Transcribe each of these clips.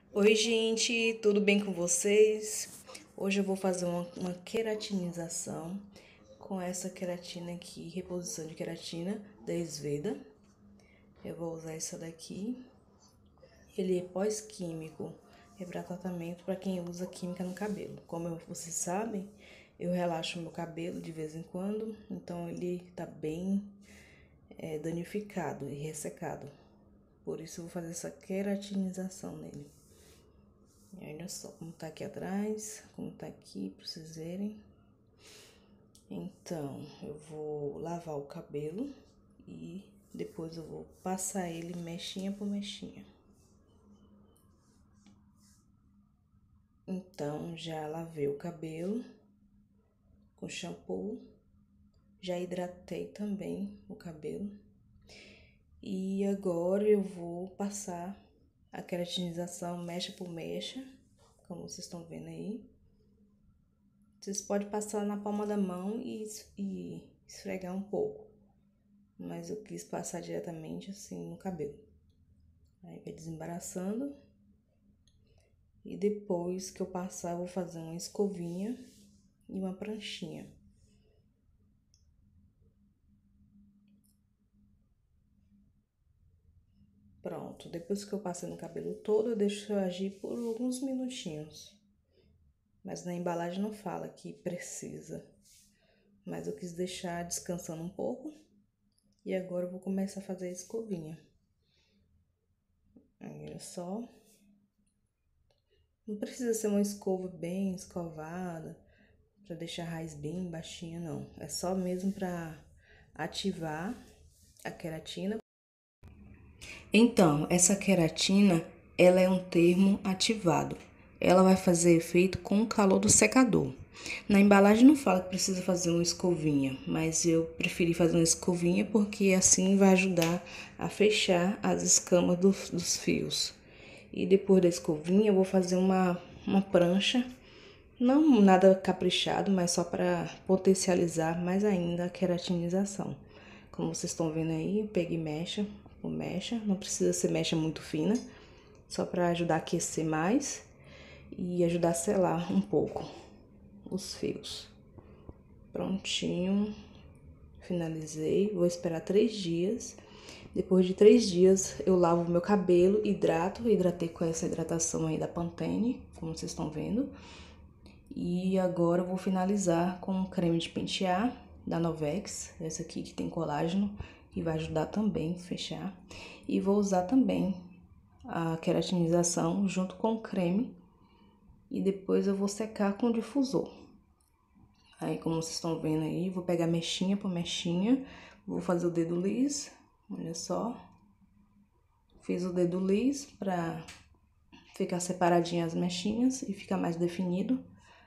Oi, gente, tudo bem com vocês? Hoje eu vou fazer uma queratinização com essa queratina aqui, reposição de queratina da Esveda. Eu vou usar essa daqui. Ele é pós-químico, é para tratamento para quem usa química no cabelo. Como vocês sabem, eu relaxo meu cabelo de vez em quando, então ele tá bem danificado e ressecado. Por isso eu vou fazer essa queratinização nele. E olha só como tá aqui atrás, como tá aqui, pra vocês verem. Então, eu vou lavar o cabelo e depois eu vou passar ele mechinha por mechinha. Então, já lavei o cabelo com shampoo, já hidratei também o cabelo. E agora eu vou passar a queratinização mecha por mecha, como vocês estão vendo aí. Vocês podem passar na palma da mão e esfregar um pouco. Mas eu quis passar diretamente assim no cabelo. Aí vai desembaraçando. E depois que eu passar, eu vou fazer uma escovinha e uma pranchinha. Pronto, depois que eu passei no cabelo todo, eu deixo agir por alguns minutinhos. Mas na embalagem não fala que precisa. Mas eu quis deixar descansando um pouco. E agora eu vou começar a fazer a escovinha. Aí, olha só. Não precisa ser uma escova bem escovada, para deixar a raiz bem baixinha, não. É só mesmo para ativar a queratina. Então, essa queratina, ela é um termo ativado. Ela vai fazer efeito com o calor do secador. Na embalagem não fala que precisa fazer uma escovinha, mas eu preferi fazer uma escovinha porque assim vai ajudar a fechar as escamas dos fios. E depois da escovinha eu vou fazer uma prancha, não nada caprichado, mas só para potencializar mais ainda a queratinização. Como vocês estão vendo aí, eu peguei mecha por mecha, não precisa ser mecha muito fina, só para ajudar a aquecer mais e ajudar a selar um pouco os fios. Prontinho, finalizei, vou esperar 3 dias. Depois de 3 dias eu lavo o meu cabelo, hidratei com essa hidratação aí da Pantene, como vocês estão vendo. E agora eu vou finalizar com um creme de pentear da Novex, essa aqui que tem colágeno, que vai ajudar também a fechar. E vou usar também a queratinização junto com o creme e depois eu vou secar com o difusor. Aí, como vocês estão vendo aí, vou pegar mechinha por mechinha, vou fazer o dedo liso, olha só. Fiz o dedo liso pra ficar separadinha as mechinhas e ficar mais definido.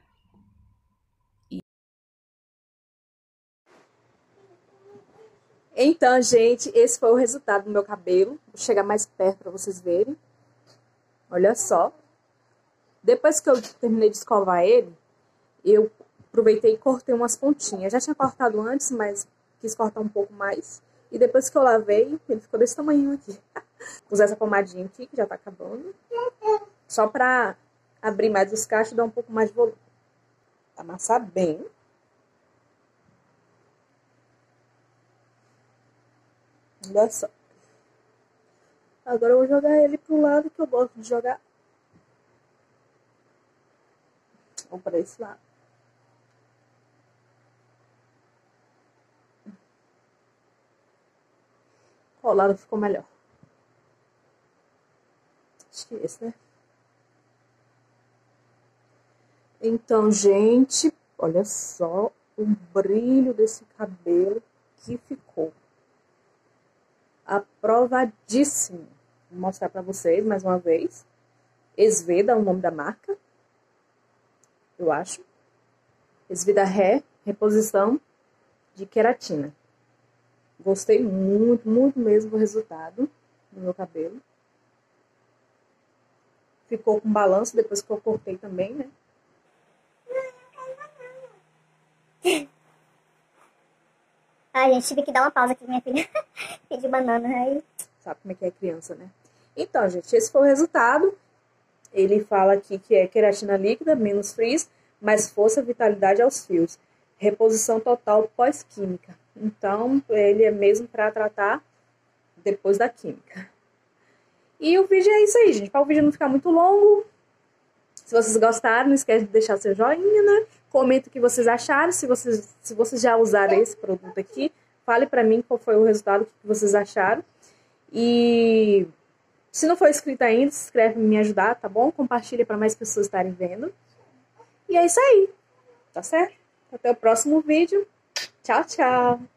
Então, gente, esse foi o resultado do meu cabelo. Vou chegar mais perto para vocês verem. Olha só. Depois que eu terminei de escovar ele, eu aproveitei e cortei umas pontinhas. Já tinha cortado antes, mas quis cortar um pouco mais. E depois que eu lavei, ele ficou desse tamanho aqui. Vou usar essa pomadinha aqui, que já tá acabando. Só pra abrir mais os cachos e dar um pouco mais de volume. Amassar bem. Olha só. Agora eu vou jogar ele pro lado que eu gosto de jogar. Vamos para esse lado. Qual lado ficou melhor? Acho que esse, né? Então, gente, olha só o brilho desse cabelo que ficou. Aprovadíssimo. Vou mostrar pra vocês mais uma vez. Esveda é o nome da marca. Eu acho. Esveda reposição de queratina. Gostei muito, muito mesmo do resultado do meu cabelo. Ficou com balanço depois que eu cortei também, né? Ai, gente, tive que dar uma pausa aqui, minha filha. Pedi banana aí. Sabe como é que é criança, né? Então, gente, esse foi o resultado. Ele fala aqui que é queratina líquida, menos frizz, mais força e vitalidade aos fios. Reposição total pós-química. Então, ele é mesmo para tratar depois da química. E o vídeo é isso aí, gente. Para o vídeo não ficar muito longo, se vocês gostaram, não esquece de deixar seu joinha, né? Comenta o que vocês acharam. Se vocês já usaram esse produto aqui, fale para mim qual foi o resultado, o que vocês acharam. E se não for inscrito ainda, se inscreve para me ajudar, tá bom? Compartilha para mais pessoas estarem vendo. E é isso aí, tá certo? Até o próximo vídeo. Tchau, tchau!